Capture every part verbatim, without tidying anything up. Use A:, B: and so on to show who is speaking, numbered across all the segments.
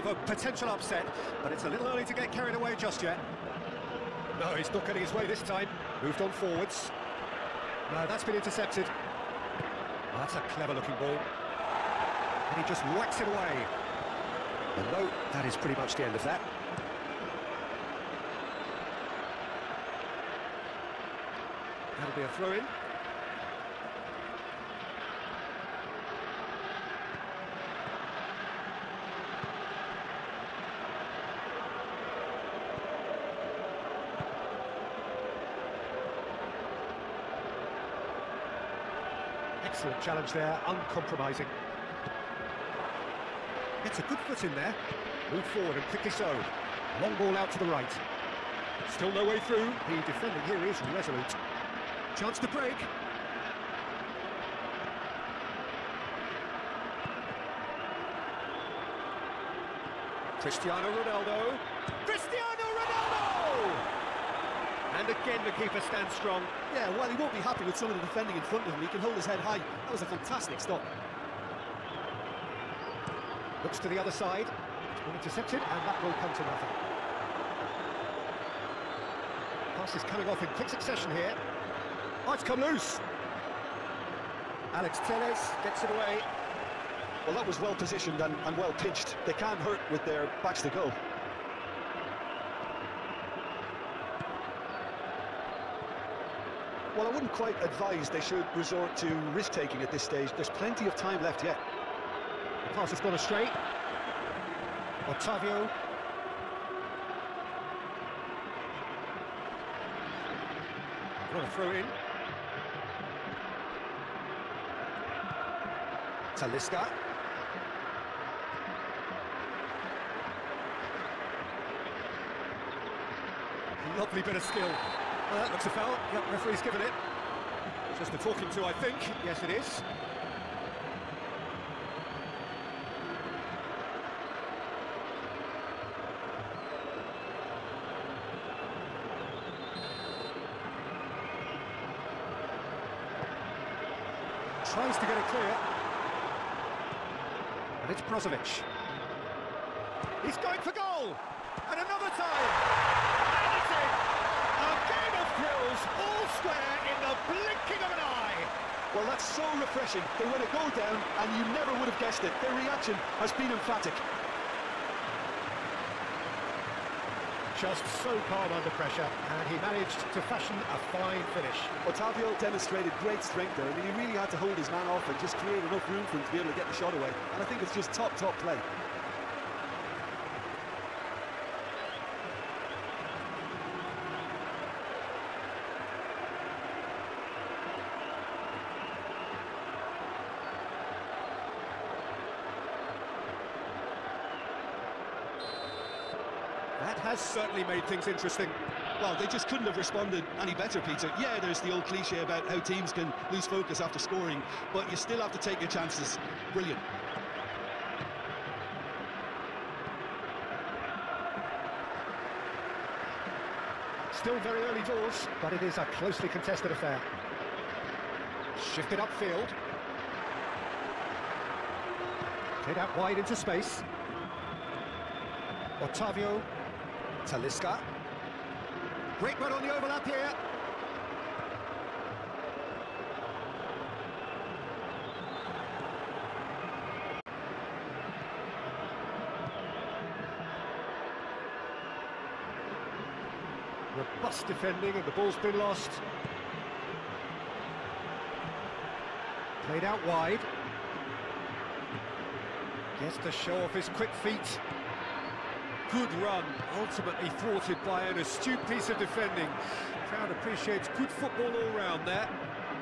A: a potential upset, but it's a little early to get carried away just yet. No, he's not getting his way this time. Moved on forwards. No, that's been intercepted. Oh, that's a clever-looking ball. And he just whacks it away. And no, that is pretty much the end of that. That'll be a throw-in. Excellent challenge there, uncompromising. Gets a good foot in there. Moved forward and quickly so. Long ball out to the right. Still no way through. The defending here is resolute. Chance to break. Cristiano Ronaldo. Cristiano Ronaldo! And again the keeper stands strong.
B: Yeah, while he won't be happy with some of the defending in front of him, he can hold his head high. That was a fantastic stop.
A: Looks to the other side. It's been intercepted, and that will come to nothing. Pass is coming off in quick succession here. Oh, it's come loose. Alex Telles gets it away.
B: Well, that was well positioned and, and well pitched. They can't hurt with their backs to go. Well, I wouldn't quite advise they should resort to risk-taking at this stage. There's plenty of time left yet.
A: The pass has gone astray. Otavio. Got a throw in. Talisca. Lovely bit of skill. Well, that looks a foul. Yep, referee's given it. Just a talking to, I think. Yes, it is. Tries to get it clear. And it's Brozovic. He's going for goal! And another time! And it's in! A game of thrills, all square in the blinking of an eye!
B: Well, that's so refreshing. They win a goal down, and you never would have guessed it. Their reaction has been emphatic.
A: Just so calm under pressure, and he managed to fashion a fine finish.
B: Otavio demonstrated great strength there. I mean, he really had to hold his man off and just create enough room for him to be able to get the shot away. And I think it's just top, top play.
A: That has certainly made things interesting.
B: Well, they just couldn't have responded any better, Peter. Yeah, there's the old cliche about how teams can lose focus after scoring, but you still have to take your chances. Brilliant.
A: Still very early doors, but it is a closely contested affair. Shifted upfield. Played out wide into space. Otavio. Talisca. Great run on the overlap here. Robust defending and the ball's been lost. Played out wide. Gets to show off his quick feet. Good run, ultimately thwarted by an astute piece of defending. Crowd appreciates good football all round there.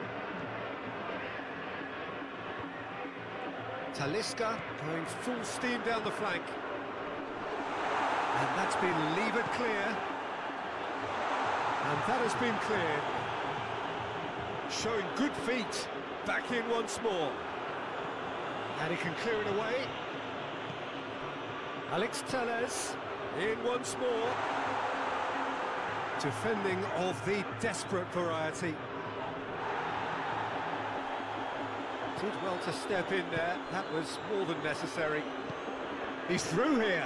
A: Talisca going full steam down the flank. And that's been levered clear. And that has been cleared. Showing good feet. Back in once more. And he can clear it away. Alex Telles in once more. Defending of the desperate variety. Did well to step in there. That was more than necessary. He's through here.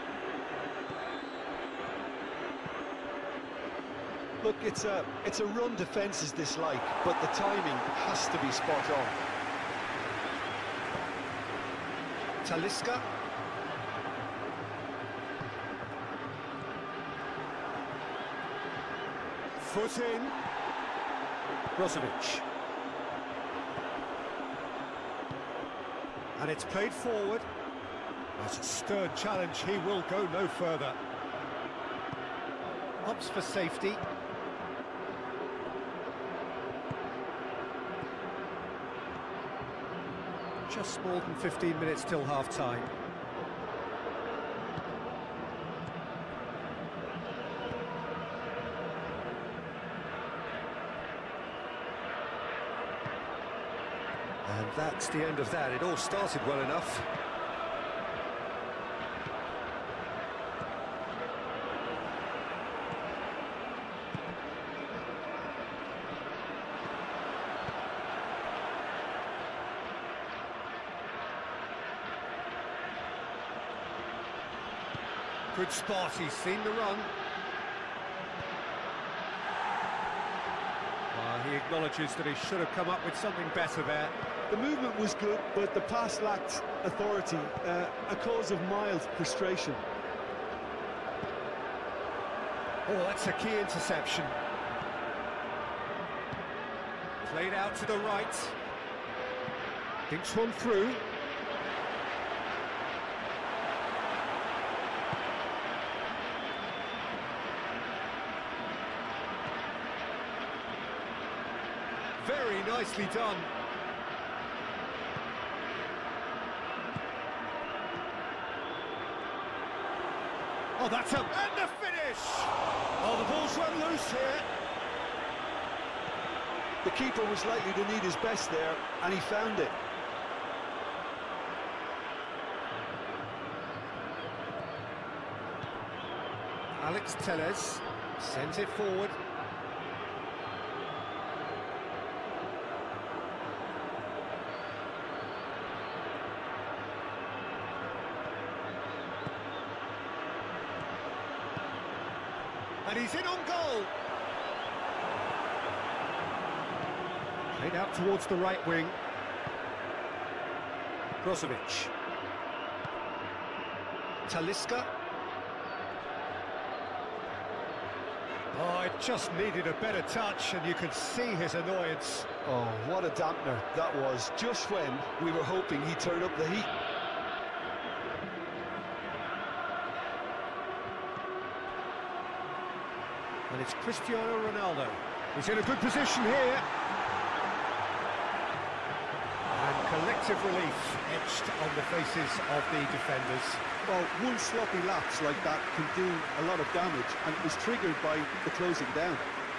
B: Look, it's a it's a run defence is dislike, but the timing has to be spot on.
A: Talisca. Foot in. Brozovic. And it's played forward. That's a stern challenge. He will go no further. Opts for safety. Just more than fifteen minutes till half-time. And that's the end of that. It all started well enough. Good spot, he's seen the run. Uh, he acknowledges that he should have come up with something better there.
B: The movement was good, but the pass lacked authority, uh, a cause of mild frustration.
A: Oh, that's a key interception. Played out to the right. Thinks one through. Very nicely done. Oh, that's a... And the finish! Oh, the ball's run loose here.
B: The keeper was likely to need his best there, and he found it.
A: Alex Telles sent it forward. And he's in on goal. Played out towards the right wing. Brozovic. Talisca. Oh, it just needed a better touch, and you could see his annoyance.
B: Oh, what a dampener that was, just when we were hoping he'd turn up the heat.
A: And it's Cristiano Ronaldo. He's in a good position here. And collective relief etched on the faces of the defenders.
B: Well, one sloppy lapse like that can do a lot of damage, and it was triggered by the closing down.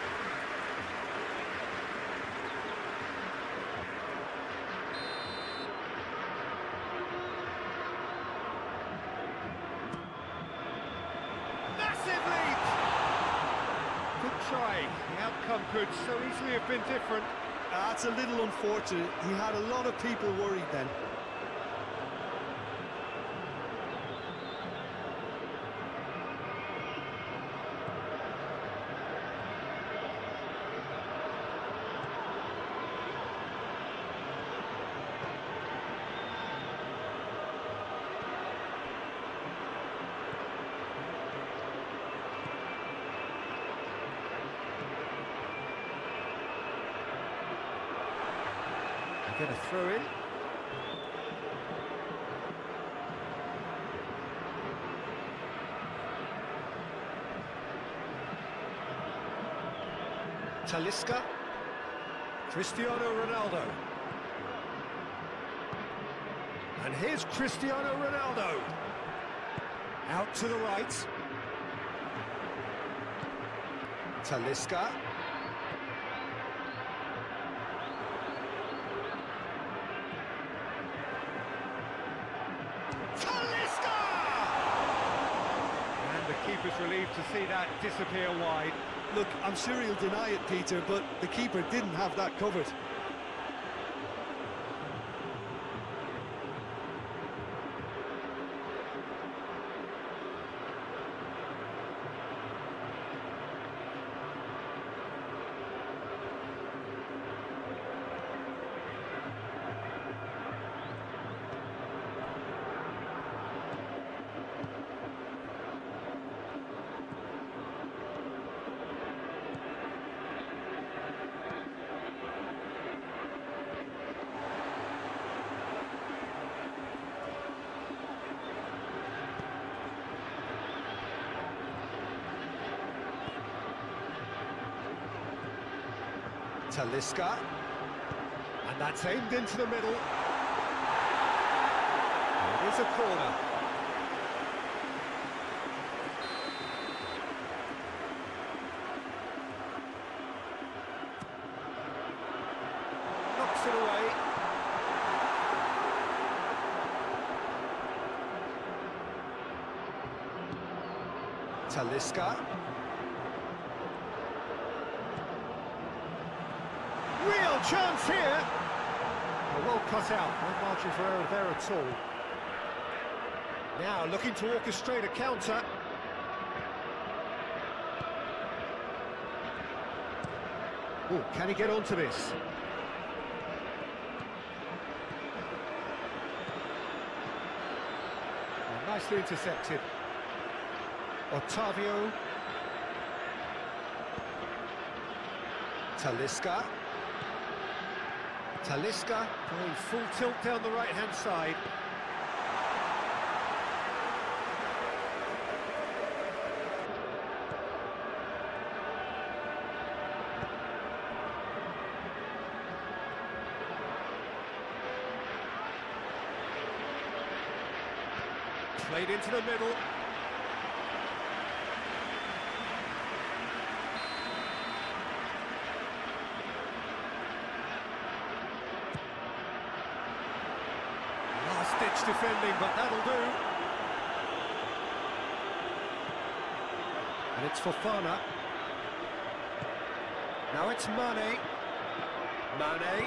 A: Massive leap! Good try. The outcome could so easily have been different.
B: That's a little unfortunate. He had a lot of people worried then.
A: Get a throw in. Talisca. Cristiano Ronaldo. And here's Cristiano Ronaldo. Out to the right. Talisca. Keeper's relieved to see that disappear wide.
B: Look, I'm sure he'll deny it, Peter, but the keeper didn't have that covered.
A: Talisca. And that's aimed into the middle. It is a corner. Knocks it away. Talisca. Real chance here. Oh, well cut out, no margin for error there at all. Now looking to orchestrate a counter. Oh, can he get onto this? Oh, nicely intercepted. Otavio. Talisca. Talisca going full tilt down the right-hand side. Played into the middle. Last-ditch defending, but that'll do. And it's Fofana. Now it's Mane. Mane.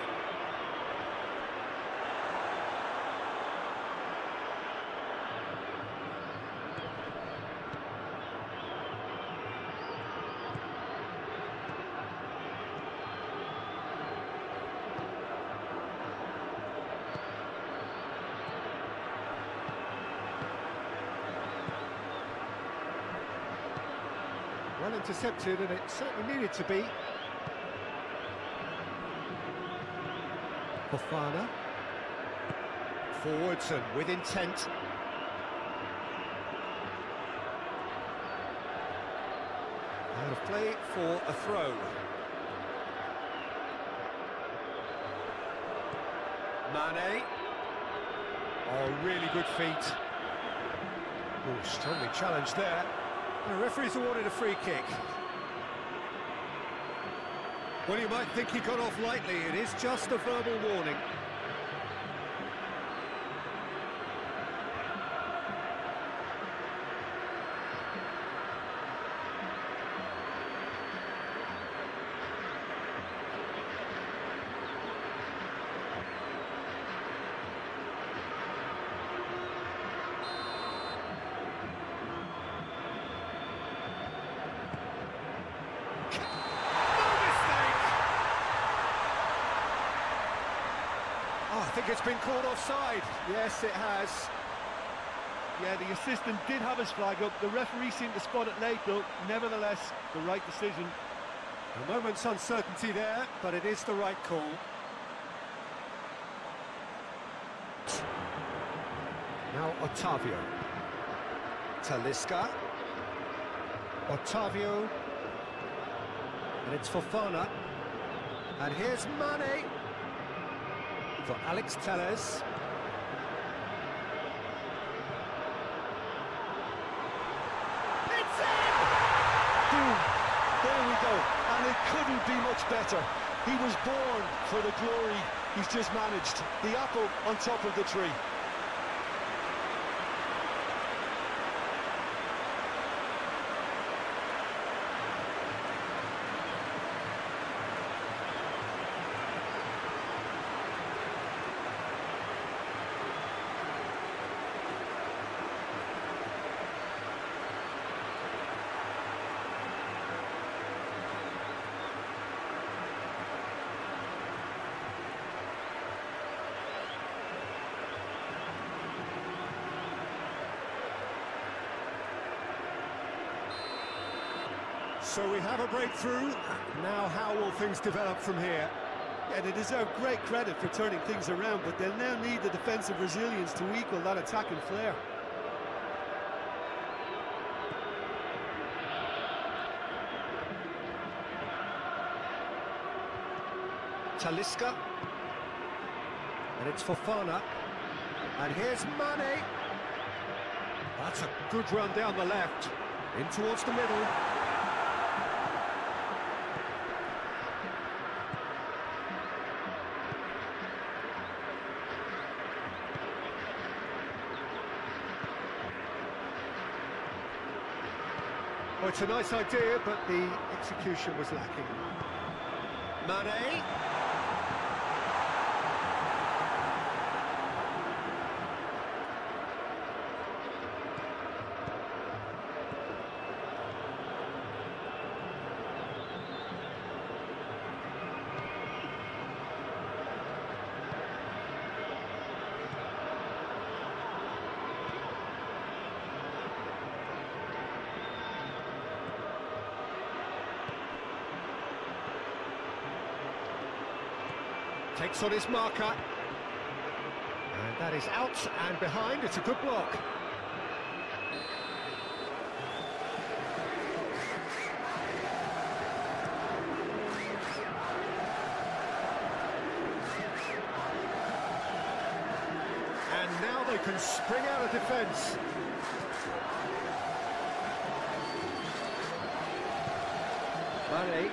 A: Well intercepted, and it certainly needed to be. Fofana. Forwards and with intent. Out of play for a throw. Mane. Oh, really good feet. Oh, strongly challenged there. The referee's awarded a free kick. Well, you might think he got off lightly. It is just a verbal warning. I think it's been called offside. Yes, it has.
B: Yeah, the assistant did have his flag up. The referee seemed to spot it late, though. Nevertheless, the right decision.
A: A moment's uncertainty there, but it is the right call. Now Otavio. Talisca. Otavio. And it's Fofana. And here's Mane. For Alex Telles. It's in!
B: Boom! There we go. And it couldn't be much better. He was born for the glory he's just managed. The apple on top of the tree.
A: So we have a breakthrough. Now how will things develop from here?
B: Yeah, they deserve great credit for turning things around, but they'll now need the defensive resilience to equal that attacking flair.
A: Talisca. And it's Fofana. And here's Mane. That's a good run down the left. In towards the middle. Oh, it's a nice idea, but the execution was lacking. Mane. Takes on his marker. And that is out and behind. It's a good block. And now they can spring out of defence. Mane.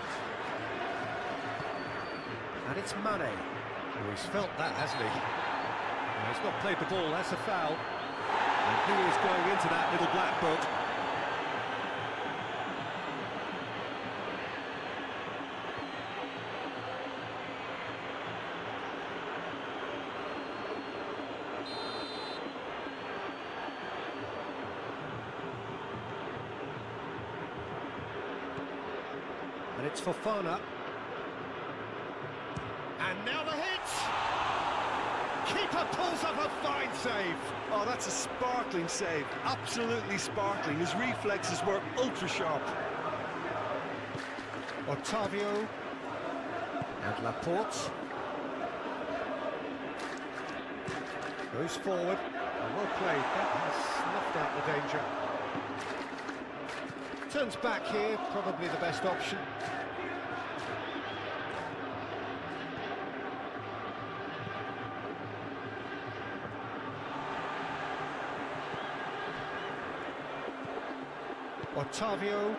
A: And it's Mane. Oh, he's felt that, hasn't he? No, he's not played the ball, that's a foul. And he is going into that little black book. And it's Fofana. And now the hit! Keeper pulls off a fine save.
B: Oh, that's a sparkling save. Absolutely sparkling. His reflexes were ultra sharp.
A: Otavio. And Laporte. Goes forward. And well played. That has snuffed out the danger. Turns back here, probably the best option. Otavio.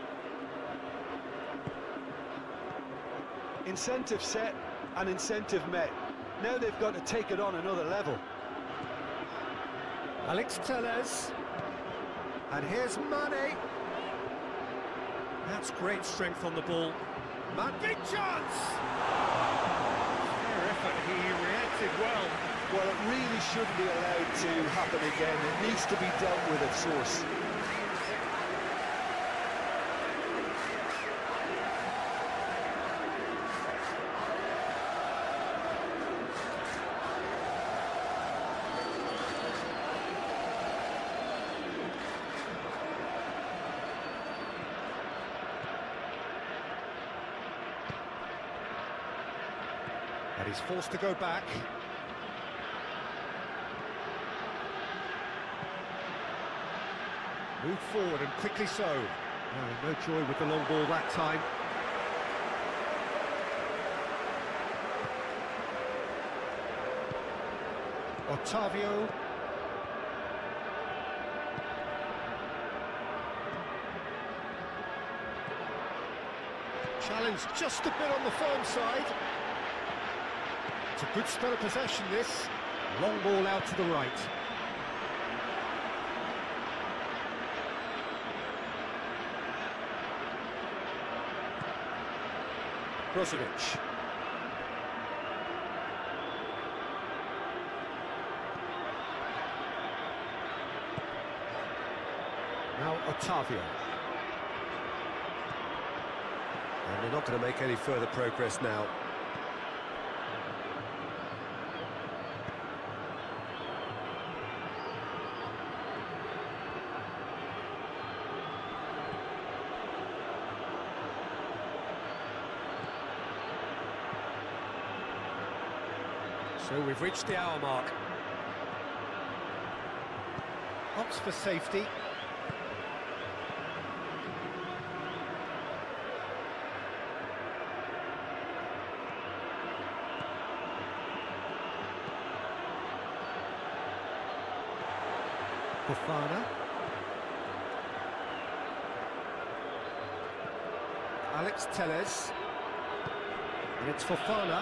B: Incentive set and incentive met. Now they've got to take it on another level.
A: Alex Telles. And here's Mane. That's great strength on the ball. Man, big chance! Fair effort, he reacted well.
B: Well, it really shouldn't be allowed to happen again. It needs to be dealt with at source.
A: And he's forced to go back. Move forward and quickly so. No, no joy with the long ball that time. Otavio. Challenge just a bit on the firm side. It's a good spell of possession, this. Long ball out to the right. Brozovic. Now Otavio. And they're not going to make any further progress now. So we've reached the hour mark. Opts for safety. Fofana. Alex Telles. And it's Fofana.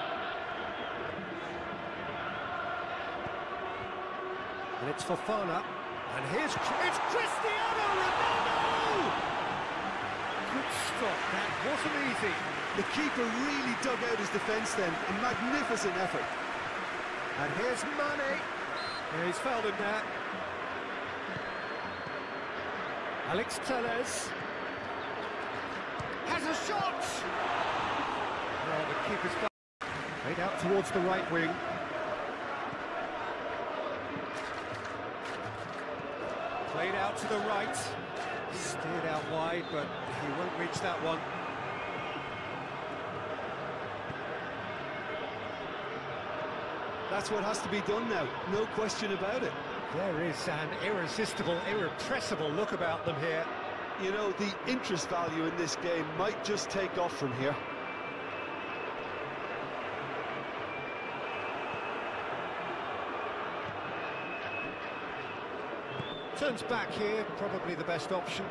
A: And it's Fofana. And here's it's Cristiano Ronaldo! Good stop, that wasn't easy.
B: The keeper really dug out his defence then, a magnificent effort.
A: And here's Mane. Yeah, he's fouled him there. Alex Telles. Has a shot! Well, the keeper's done. Played out towards the right wing. Played out to the right. Steered out wide, but he won't reach that one.
B: That's what has to be done now, no question about it.
A: There is an irresistible, irrepressible look about them here.
B: You know, the interest value in this game might just take off from here.
A: Turns back here, probably the best option.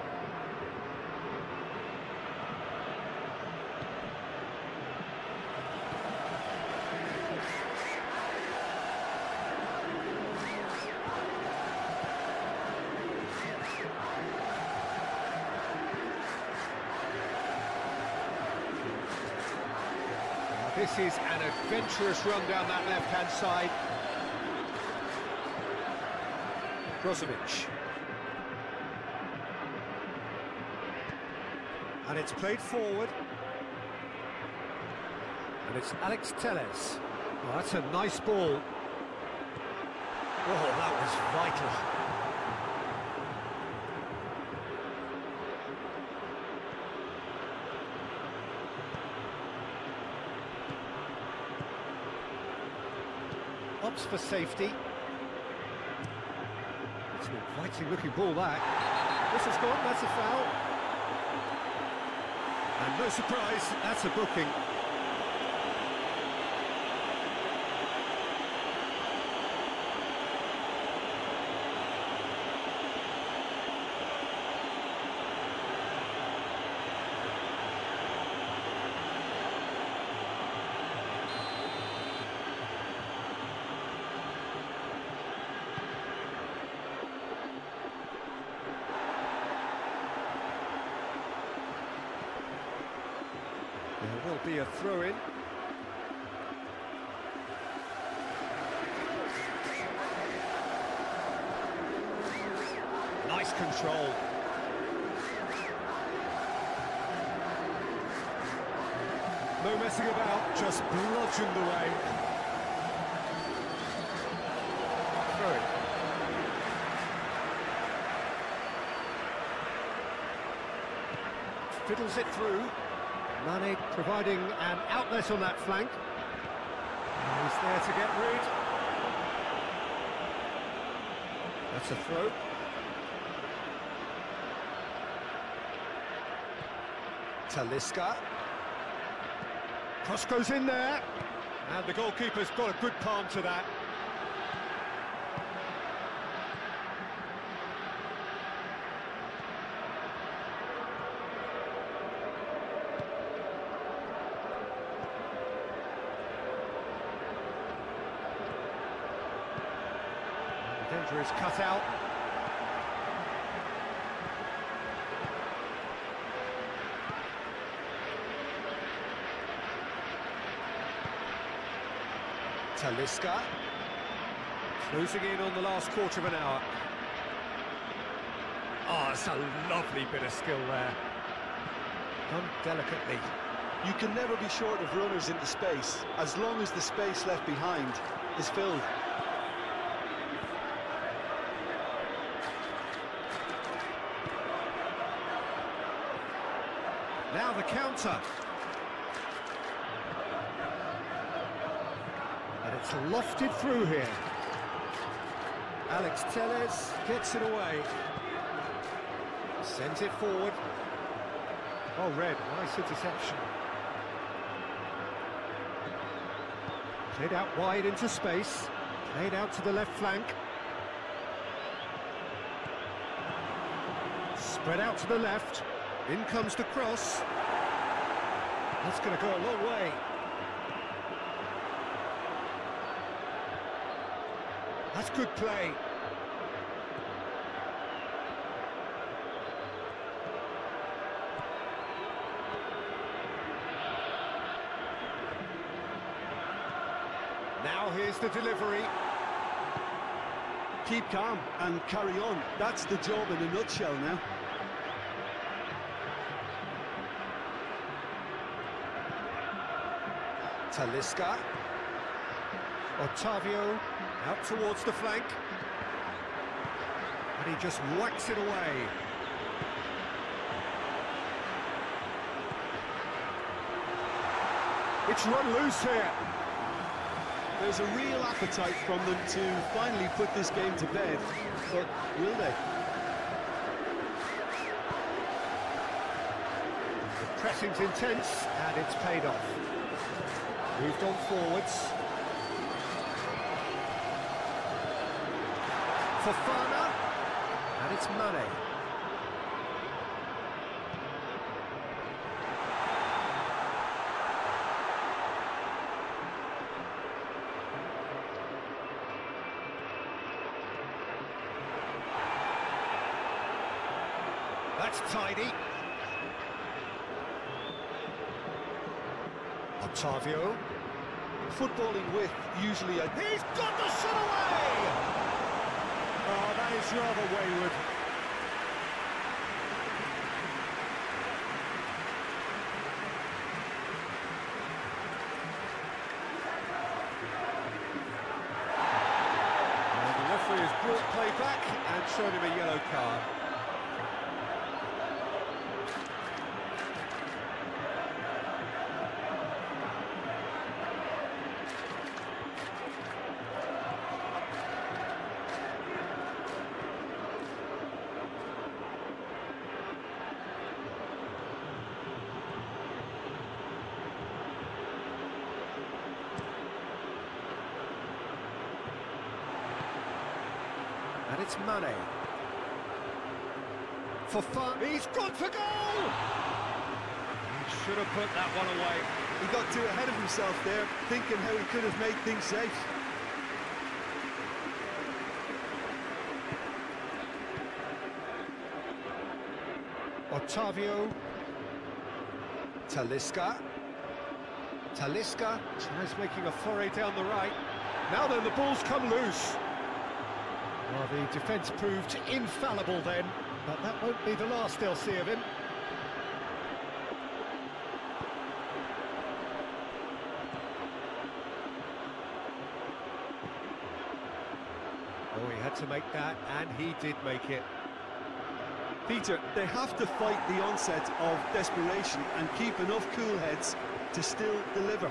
A: This is an adventurous run down that left-hand side. Brozovic. And it's played forward. And it's Alex Telles. Oh, that's a nice ball. Oh, that was vital. Opts for safety. It's an inviting looking ball, that. This has gone, that's a foul. And no surprise, that's a booking. There will be a throw-in. Nice control. No messing about, just bludgeoned away. Throw-in. Fiddles it through. Mane providing an outlet on that flank. And he's there to get rid. That's a throw. Talisca. Cross goes in there. And the goalkeeper's got a good palm to that. Danger is cut out. Talisca. Closing in on the last quarter of an hour. Oh, it's a lovely bit of skill there. Done delicately.
B: You can never be short of runners into space, as long as the space left behind is filled.
A: Now the counter. And it's lofted through here. Alex Telles gets it away. Sends it forward. Oh, Red, nice interception. Played out wide into space. Played out to the left flank. Spread out to the left. In comes the cross. That's going to go a long way. That's good play. Now here's the delivery.
B: Keep calm and carry on. That's the job in a nutshell now.
A: Talisca. Otavio out towards the flank. And he just whacks it away. It's run loose here.
B: There's a real appetite from them to finally put this game to bed, but will they?
A: The pressing's intense, and it's paid off. Moved on forwards. Fofana, and it's Mane. That's tidy. Otavio.
B: Footballing with usually a...
A: He's got the shot away! Oh, that is rather wayward. And the referee has brought play back and shown him a yellow card. And it's Mane. For fun, he's gone for goal! He should have put that one away.
B: He got too ahead of himself there, thinking how he could have made things safe.
A: Otavio. Talisca. Talisca tries making a foray down the right. Now then, the ball's come loose. Well, the defence proved infallible then, but that won't be the last they'll see of him. Oh, he had to make that, and he did make it.
B: Peter, they have to fight the onset of desperation and keep enough cool heads to still deliver.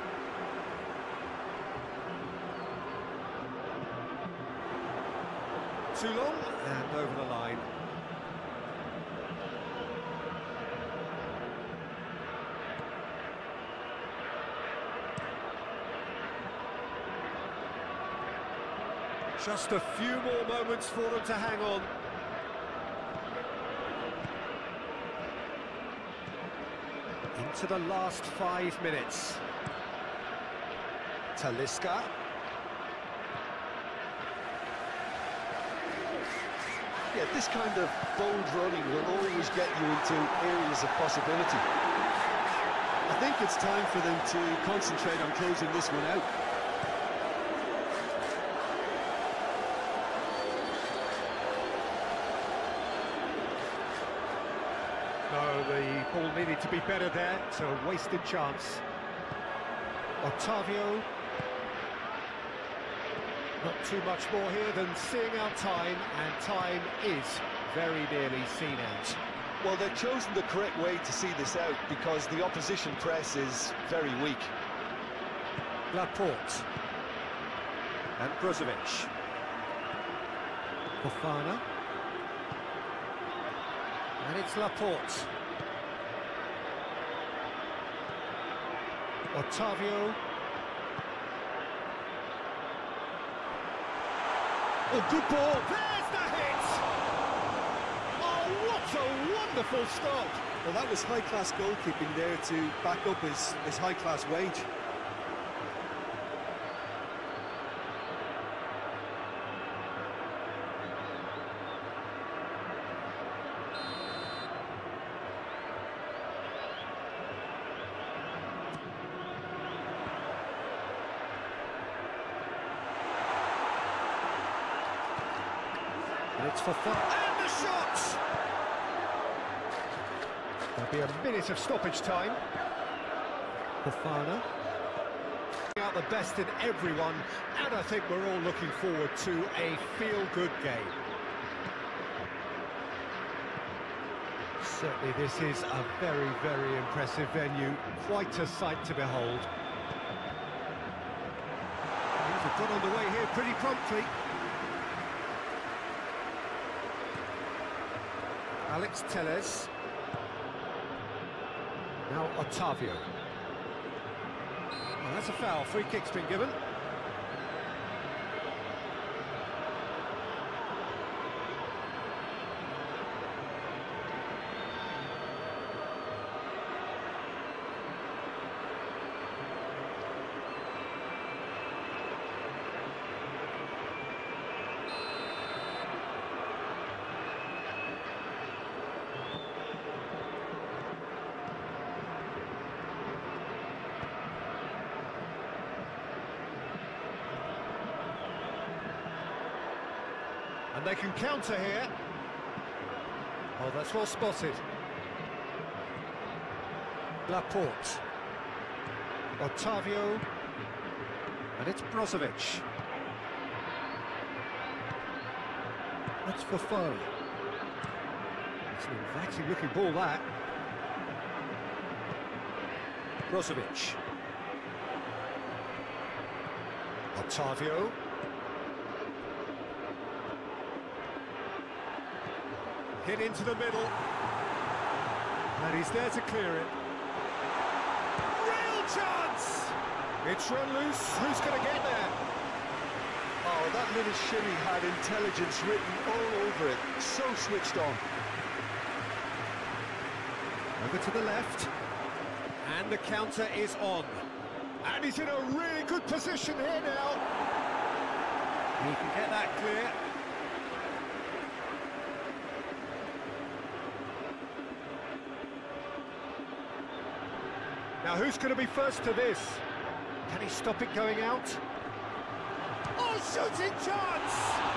A: Too long, and over the line. Just a few more moments for them to hang on. Into the last five minutes. Talisca.
B: Yeah, this kind of bold running will always get you into areas of possibility. I think it's time for them to concentrate on closing this one out.
A: No, the ball needed to be better there, so a wasted chance. Otavio. Not too much more here than seeing out time, and time is very nearly seen out.
B: Well, they've chosen the correct way to see this out because the opposition press is very weak.
A: Laporte. And Brozovic. Fofana. And it's Laporte. Otavio. Oh, good ball. There's the hit! Oh, What a wonderful stop!
B: Well, that was high-class goalkeeping there to back up his, his high-class wage.
A: And it's for fun. And the shot! There'll be a minute of stoppage time. Fofana. Out the best in everyone, and I think we're all looking forward to a feel-good game. Certainly this is a very, very impressive venue. Quite a sight to behold. Things have got underway here pretty promptly. Alex Telles. Now Otavio. Well, that's a foul. Free kick's been given. And they can counter here. Oh, that's well spotted. Laporte. Otavio. And it's Brozovic. That's Fofana. It's an inviting looking ball, that. Brozovic. Otavio. Hit into the middle. And he's there to clear it. Real chance! It's run loose. Who's going to get there?
B: Oh, that little shimmy had intelligence written all over it. So switched on.
A: Over to the left. And the counter is on. And he's in a really good position here now. He can get that clear. Now, who's going to be first to this? Can he stop it going out? Oh, shooting chance!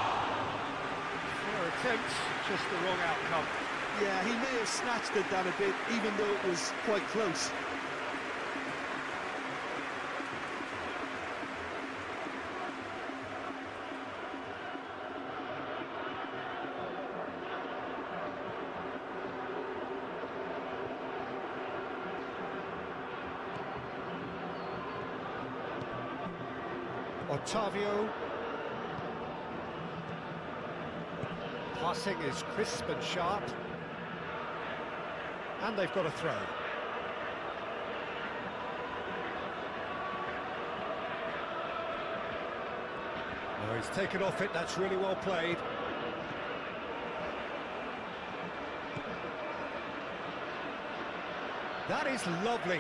A: Fair attempt, just the wrong outcome.
B: Yeah, he may have snatched it down a bit, even though it was quite close.
A: Otavio. Passing is crisp and sharp. And they've got a throw. Oh, he's taken off it, that's really well played. That is lovely.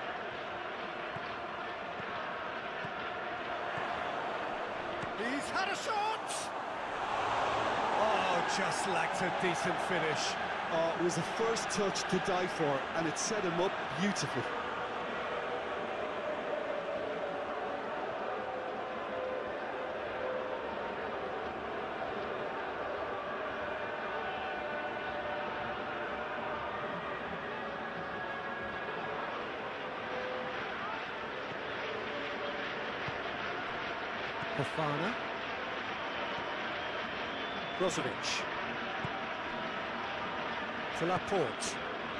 A: He's had a shot! Oh, just lacked a decent finish.
B: Oh, it was the first touch to die for, and it set him up beautifully.
A: Fofana. Brozovic. To Laporte.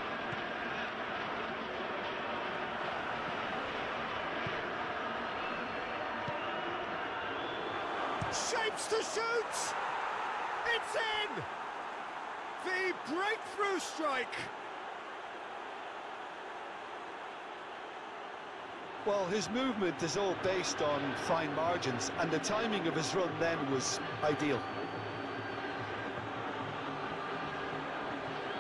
A: Shapes to shoot! It's in! The breakthrough strike!
B: Well, his movement is all based on fine margins, and the timing of his run then was ideal.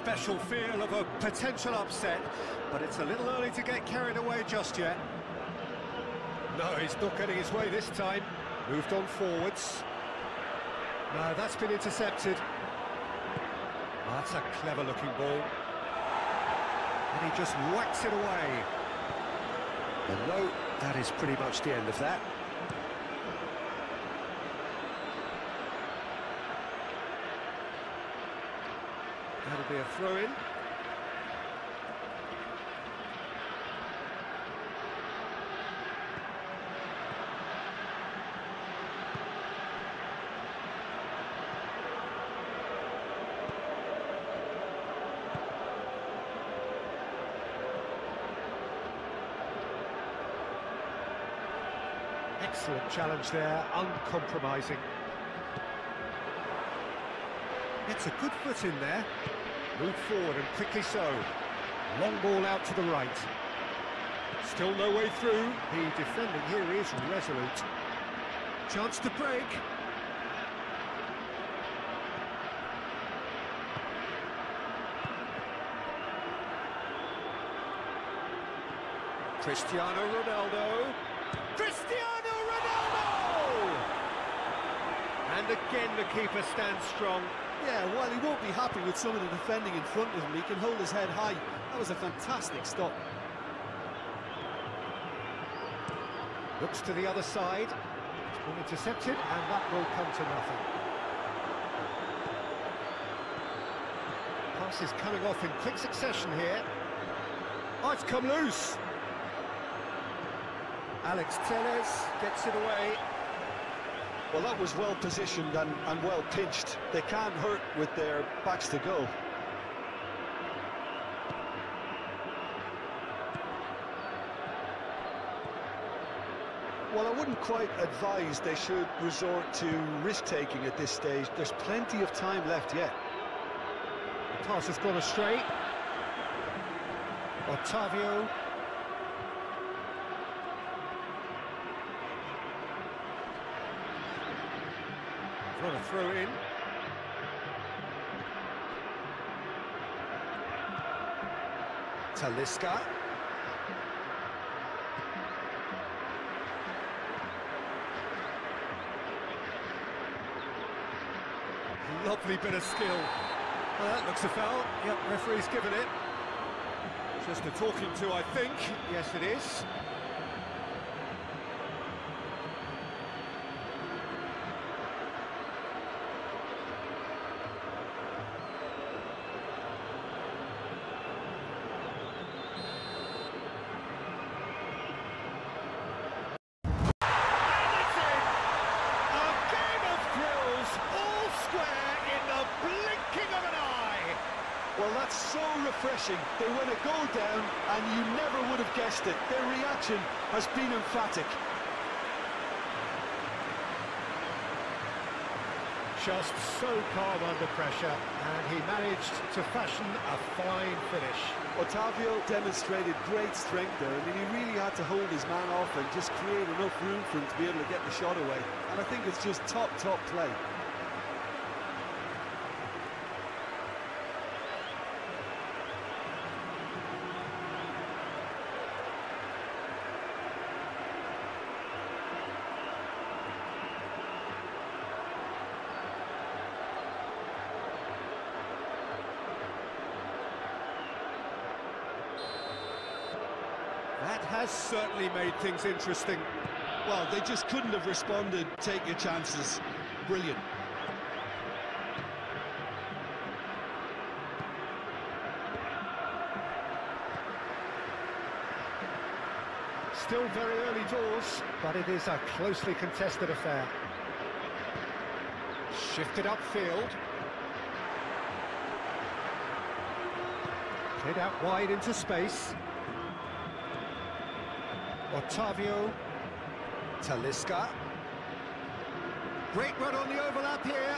A: special feel of a potential upset, but it's a little early to get carried away just yet. No, he's not getting his way this time. Moved on forwards. No, that's been intercepted. Oh, that's a clever-looking ball. And he just whacks it away. And no, that is pretty much the end of that. That'll be a throw-in. Excellent challenge there, uncompromising. Gets a good foot in there. Move forward and quickly so. Long ball out to the right. Still no way through. The defending here is resolute. Chance to break. Cristiano Ronaldo. Cristiano Ronaldo! And again the keeper stands strong.
B: Yeah, while he won't be happy with some of the defending in front of him, he can hold his head high. That was a fantastic stop.
A: Looks to the other side. It's been intercepted, and that will come to nothing. Pass is coming off in quick succession here. Oh, it's come loose. Alex Telles gets it away.
B: Well, that was well positioned and, and well pinched. They can't hurt with their backs to go. Well, I wouldn't quite advise they should resort to risk-taking at this stage. There's plenty of time left yet.
A: The pass has gone astray. Otavio. What a throw in. Talisca. Lovely bit of skill. Well, that looks a foul. Yep, referee's given it. Just a talking to, I think. Yes, it is.
B: Well, that's so refreshing. They win a goal down, and you never would have guessed it. Their reaction has been emphatic.
A: Just so calm under pressure, and he managed to fashion a fine finish.
B: Otavio demonstrated great strength there. I mean, he really had to hold his man off and just create enough room for him to be able to get the shot away. And I think it's just top, top play.
A: That has certainly made things interesting.
B: Well, they just couldn't have responded. Take your chances. Brilliant.
A: Still very early doors, but it is a closely contested affair. Shifted upfield. Played out wide into space. Otavio. Talisca. Great run on the overlap here.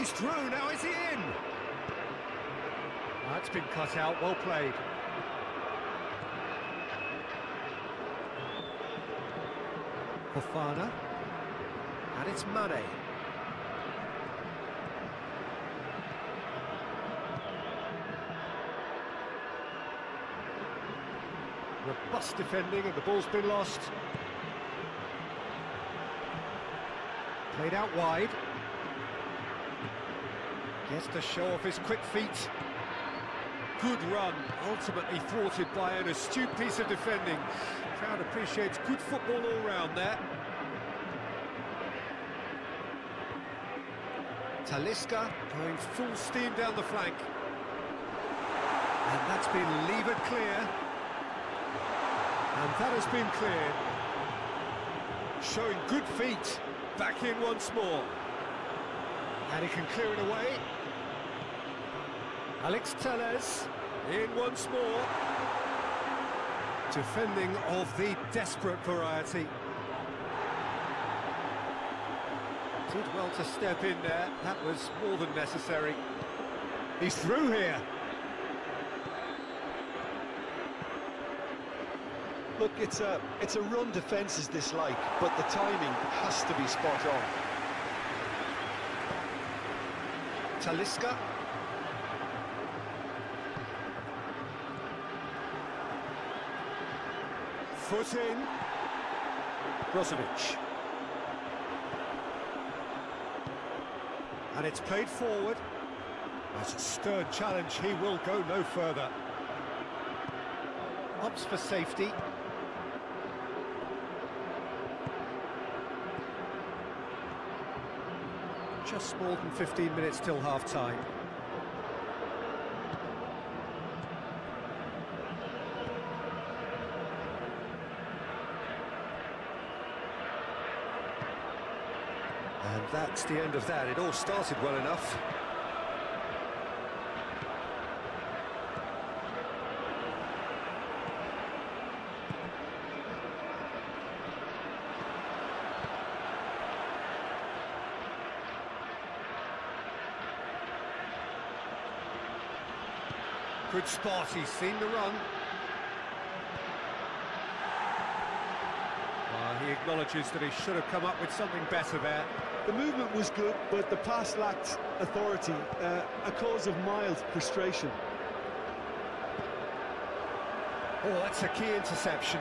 A: He's through, now is he in? That's been cut out, well played. Fofana. And it's Mane. Robust defending and the ball's been lost. Played out wide. Gets to show off his quick feet. Good run, ultimately thwarted by an astute piece of defending. Crowd appreciates good football all round there. Talisca going full steam down the flank. And that's been levered clear. And that has been cleared. Showing good feet. Back in once more. And he can clear it away. Alex Telles in once more. Defending of the desperate variety. Did well to step in there. That was more than necessary. He's through here.
B: Look, it's a it's a run defence's dislike, but the timing has to be spot on.
A: Talisca. Foot in. Brozovic. And it's played forward. That's a stern challenge, he will go no further. Opts for safety. Just more than fifteen minutes till half-time. And that's the end of that. It all started well enough. Good spot, he's seen the run. Well, he acknowledges that he should have come up with something better there.
B: The movement was good, but the pass lacked authority, uh, a cause of mild frustration.
A: Oh, that's a key interception.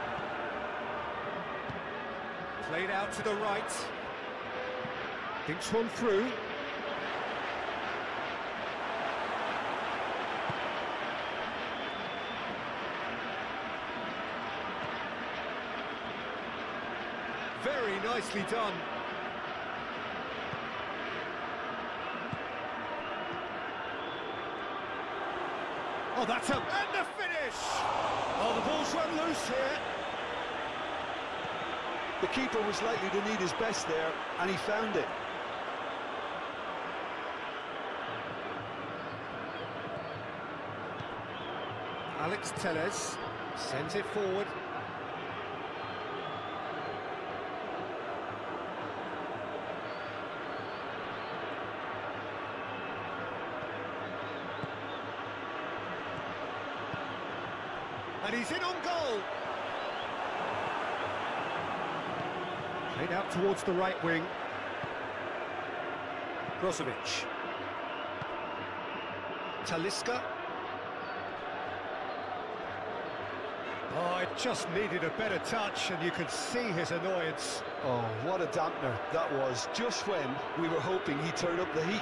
A: Played out to the right. Thinks one through. Very nicely done. Oh, that's a... and the finish! Oh, the ball's run loose here.
B: The keeper was likely to need his best there, and he found it.
A: Alex Telles sends it forward. And he's in on goal. Played out towards the right wing. Brozovic. Talisca. Oh, it just needed a better touch, and you could see his annoyance.
B: Oh, what a dampener that was, just when we were hoping he'd turn up the heat.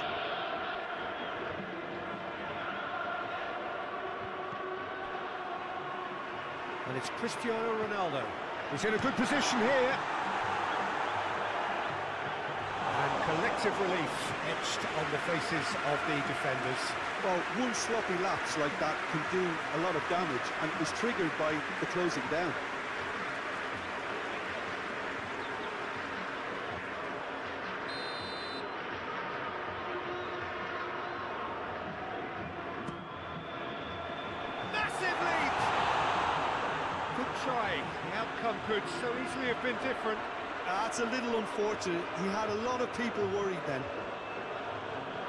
A: And it's Cristiano Ronaldo. He's in a good position here. And collective relief etched on the faces of the defenders.
B: Well, one sloppy lapse like that can do a lot of damage, and it was triggered by the closing down.
A: Massive leap! Good try. The outcome could so easily have been different.
B: That's a little unfortunate. He had a lot of people worried then.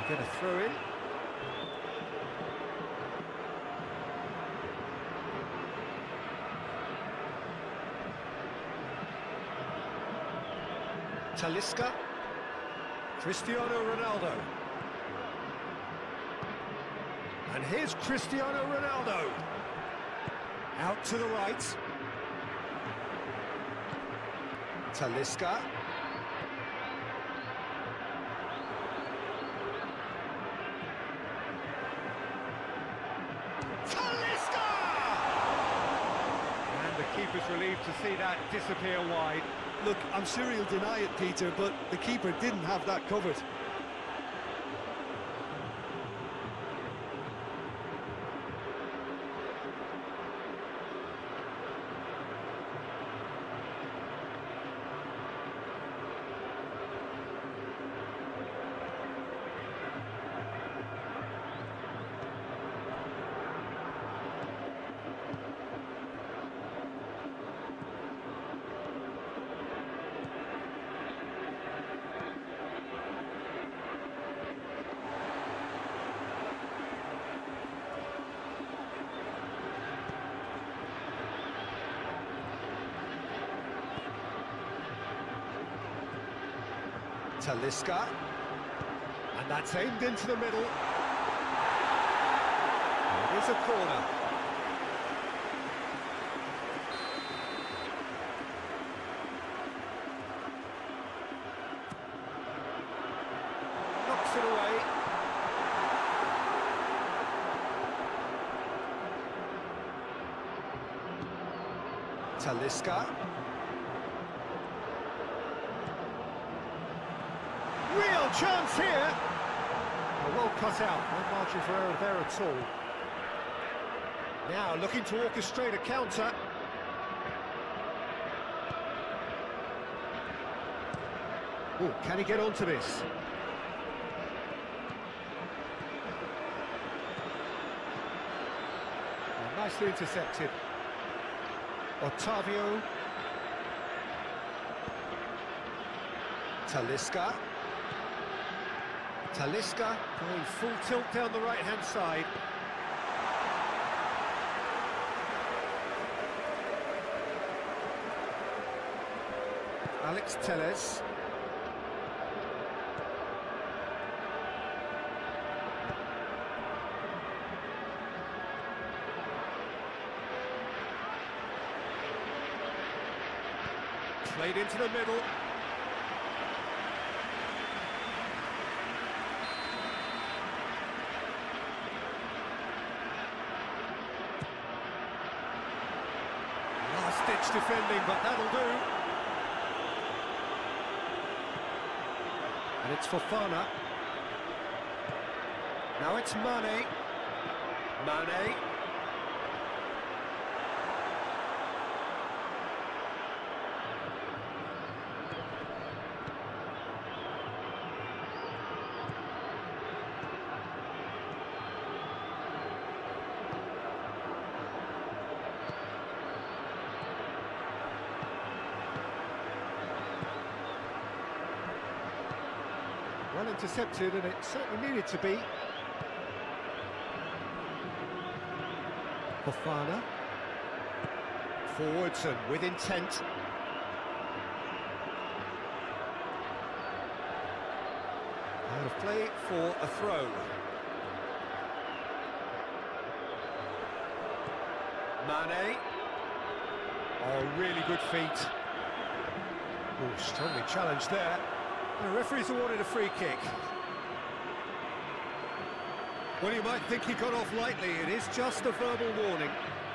A: get a throw in. Talisca. Cristiano Ronaldo. And here's Cristiano Ronaldo. Out to the right. Talisca. Talisca! And the keeper's relieved to see that disappear wide.
B: Look, I'm sure he'll deny it, Peter, but the keeper didn't have that covered.
A: Talisca, and that's aimed into the middle. It is a corner. Knocks it away. Talisca. Real chance here. Oh, well cut out, no margin for error there at all. Now looking to orchestrate a counter. Oh, can he get onto this? Oh, nicely intercepted. Otavio. Talisca. Talisca going full tilt down the right-hand side. Alex Telles. Played into the middle. Last-ditch defending, but that'll do. And it's Fofana. Now it's Mane. Mane. Well intercepted, and it certainly needed to be. Fofana. Forwards and with intent. Out of play for a throw. Mane. Oh, really good feet. Oh, strongly challenged there. The referee's awarded a free kick. Well, you might think he got off lightly. It is just a verbal warning.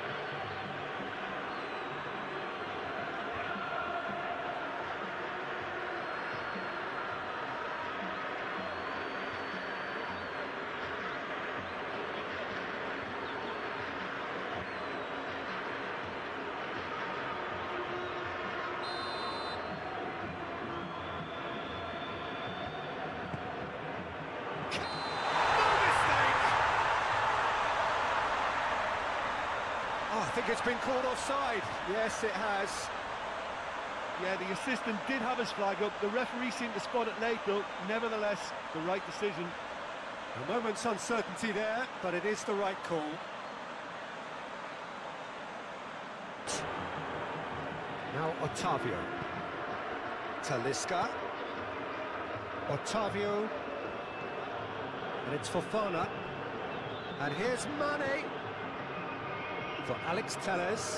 A: I think it's been called offside. Yes, it has.
B: Yeah, the assistant did have his flag up. The referee seemed to spot it late, though. Nevertheless, the right decision.
A: A moment's uncertainty there, but it is the right call. Now Otavio. Talisca. Otavio. And it's Fofana. And here's Mane. For Alex Telles.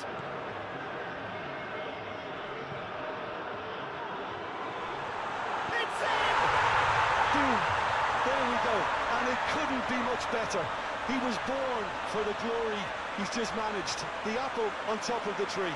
A: It's in!
B: Boom! There we go. And it couldn't be much better. He was born for the glory he's just managed. The apple on top of the tree.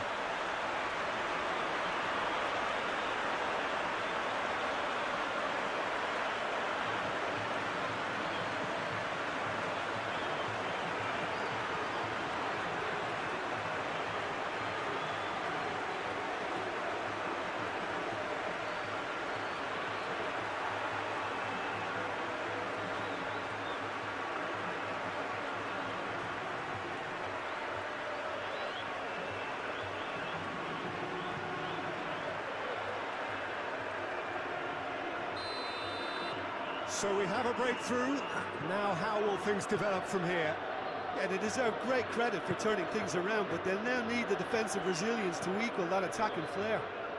A: So we have a breakthrough. Now how will things develop from here?
B: Yeah, they deserve great credit for turning things around, but they'll now need the defensive resilience to equal that attacking flair.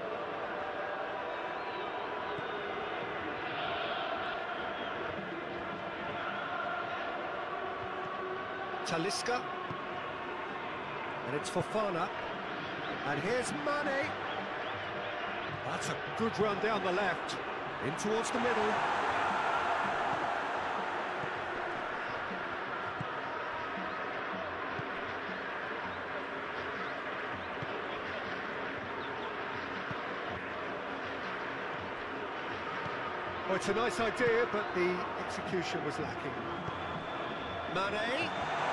A: Talisca. And it's Fofana. And here's Mane. That's a good run down the left. In towards the middle. Oh, it's a nice idea, but the execution was lacking. Mane.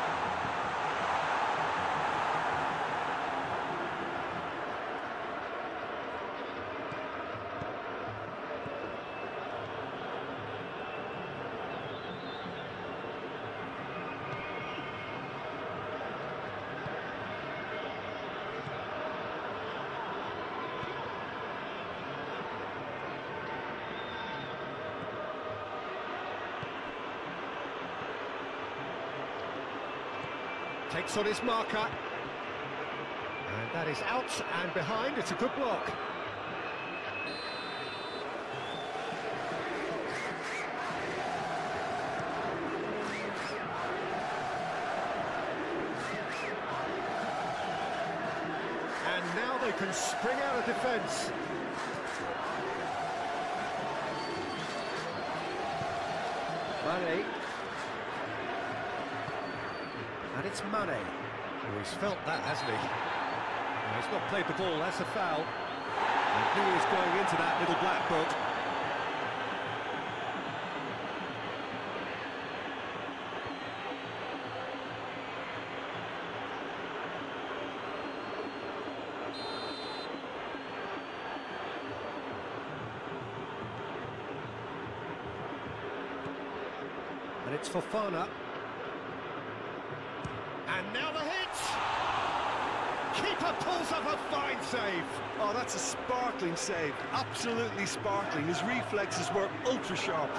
A: Takes on his marker. And that is out and behind. It's a good block. And now they can spring out of defence. Mane. And it's Mane. Oh, he's felt that, hasn't he? Well, he's not played the ball, that's a foul. And he is going into that little black book. And it's Fofana. And now the hit! Keeper pulls up a fine save.
B: Oh, that's a sparkling save. Absolutely sparkling. His reflexes were ultra sharp.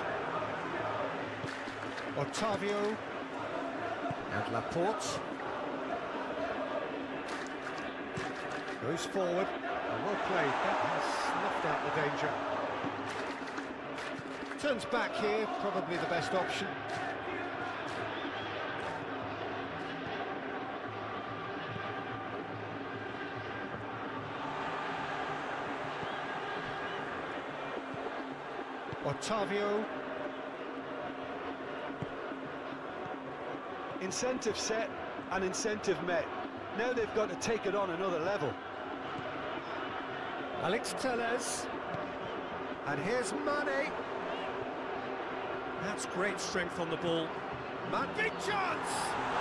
A: Otavio. And Laporte. Goes forward. And well played. That has snuffed out the danger. Turns back here, probably the best option. Otavio.
B: Incentive set and incentive met. Now they've got to take it on another level.
A: Alex Telles. And here's Mane. That's great strength on the ball. Man, big chance!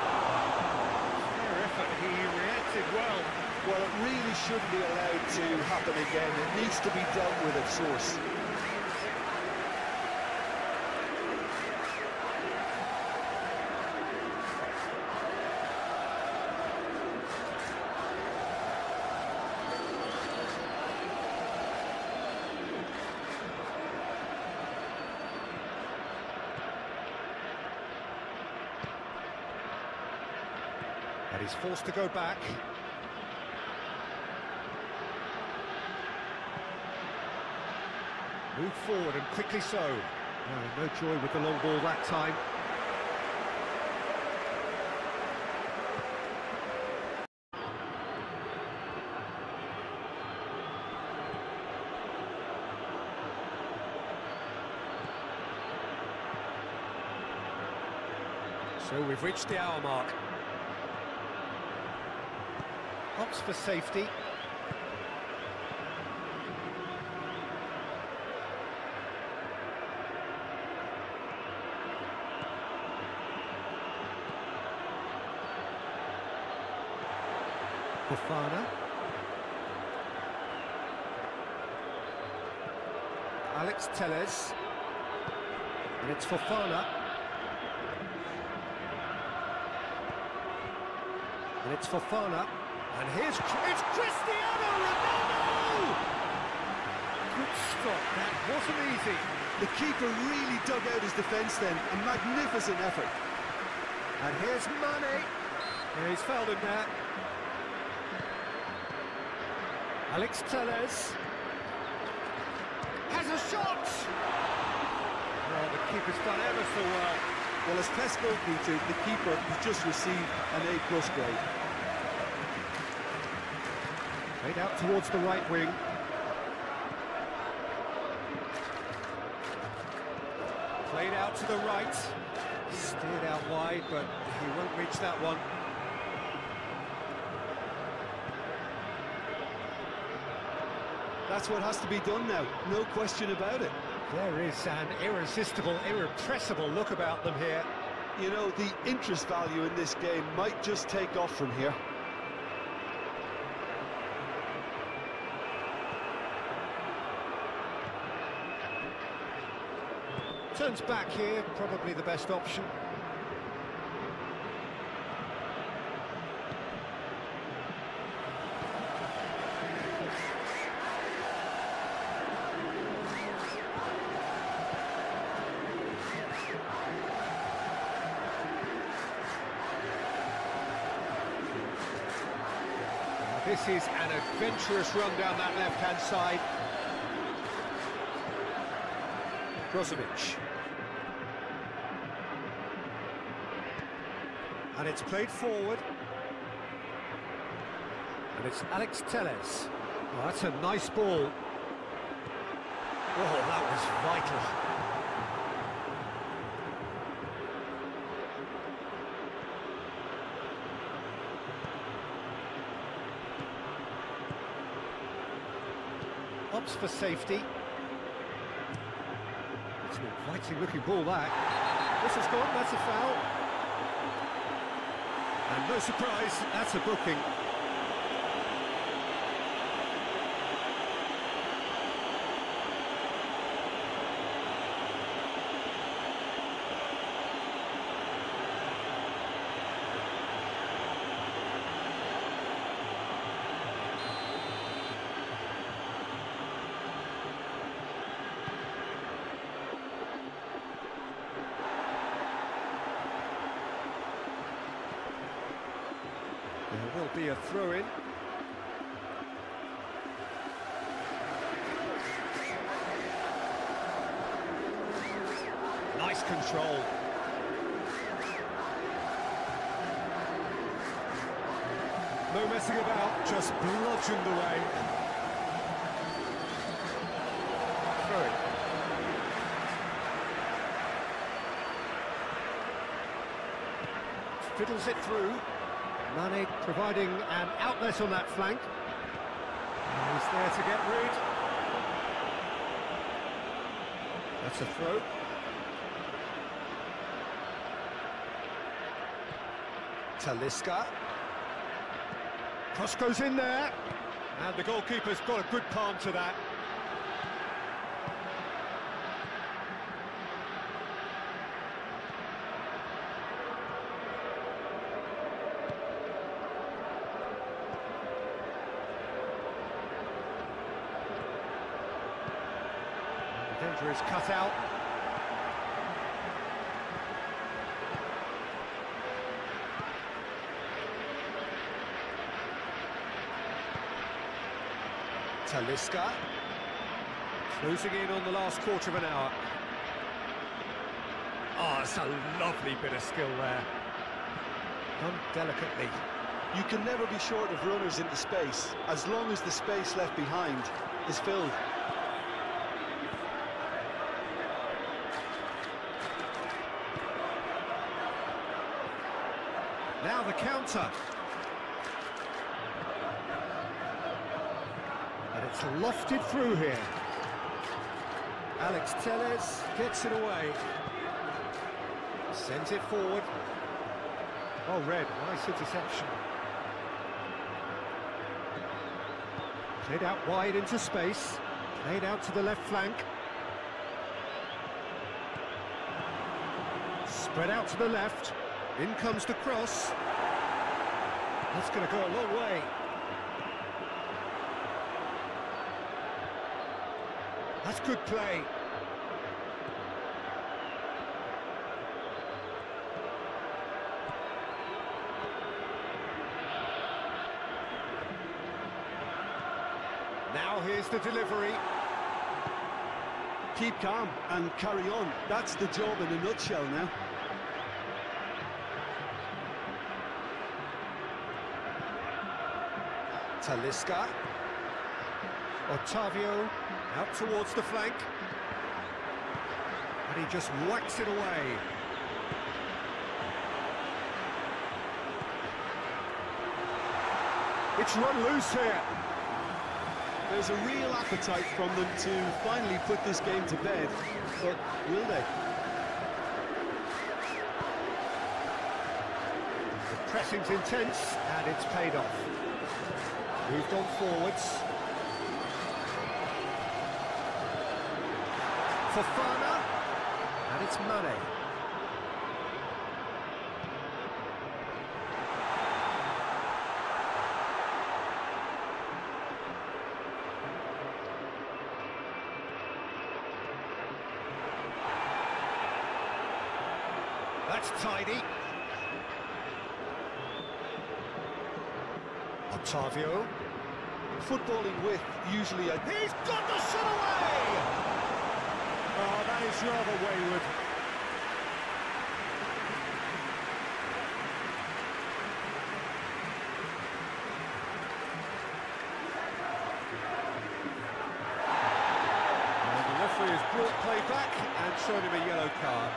A: Fair effort, he reacted well.
B: Well, it really shouldn't be allowed to happen again. It needs to be dealt with at source.
A: And he's forced to go back. Moved forward and quickly so. No, no joy with the long ball that time. So we've reached the hour mark. Opts for safety. Fofana. Alex Telles. And it's Fofana. And it's Fofana. And here's... It's Cristiano Ronaldo! Good stop. That wasn't easy.
B: The keeper really dug out his defence then. A magnificent effort.
A: And here's Mane. Yeah, he's fouled him there. Alex Telles has a shot! Well, the keeper's done ever so well.
B: Well, as Tess spoke me to, the keeper has just received an A plus grade.
A: Played out towards the right wing. Played out to the right. Steered out wide, but he won't reach that one.
B: That's what has to be done now, no question about it.
A: There is an irresistible, irrepressible look about them here.
B: You know, the interest value in this game might just take off from here.
A: Turns back here, probably the best option. This is an adventurous run down that left-hand side. Brozovic. And it's played forward. And it's Alex Telles. Oh, that's a nice ball. Oh, that was vital. Opts for safety. It's an inviting looking ball, that. This has gone, that's a foul. And no surprise, that's a booking. There will be a throw-in. Nice control. No messing about, just bludgeoned away. Throw-in. Fiddles it through. Mane providing an outlet on that flank. And he's there to get rid. That's a throw. Talisca. Cross goes in there. And the goalkeeper's got a good palm to that. Dangerous cut out. Talisca. Closing in on the last quarter of an hour. Oh, it's a lovely bit of skill there. Done delicately.
B: You can never be short of runners into space, as long as the space left behind is filled.
A: Now the counter. And it's lofted through here. Alex Telles gets it away. Sends it forward. Oh, Red, nice interception. Played out wide into space. Played out to the left flank. Spread out to the left. In comes the cross. That's going to go a long way. That's good play. Now here's the delivery.
B: Keep calm and carry on. That's the job in a nutshell now.
A: Talisca. Otavio out towards the flank. And he just whacks it away. It's run loose here.
B: There's a real appetite from them to finally put this game to bed, but will they?
A: The pressing's intense, and it's paid off. Moved on forwards. Fofana, and it's Mane. That's tidy. Otavio.
B: Footballing with usually a...
A: He's got the shot away! Oh, that is rather wayward. And the referee has brought play back and shown him a yellow card.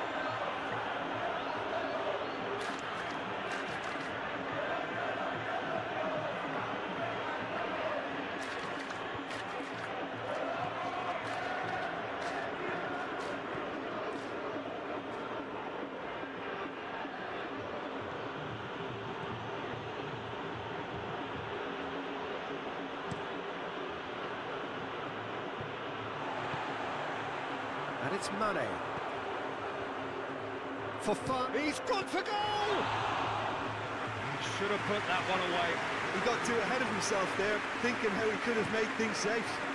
A: And it's Mane. For fun, he's got to goal! He should have put that one away.
B: He got too ahead of himself there, thinking how he could have made things safe.